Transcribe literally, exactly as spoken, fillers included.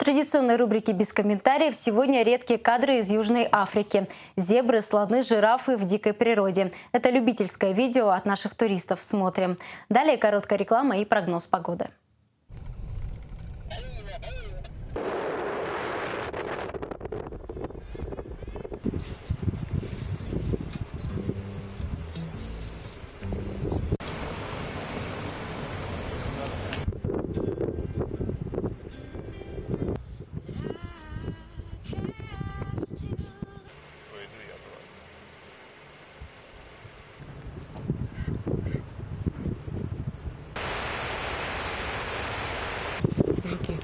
традиционной рубрике «Без комментариев» сегодня редкие кадры из Южной Африки. Зебры, слоны, жирафы в дикой природе. Это любительское видео от наших туристов. Смотрим. Далее короткая реклама и прогноз погоды. Жуки.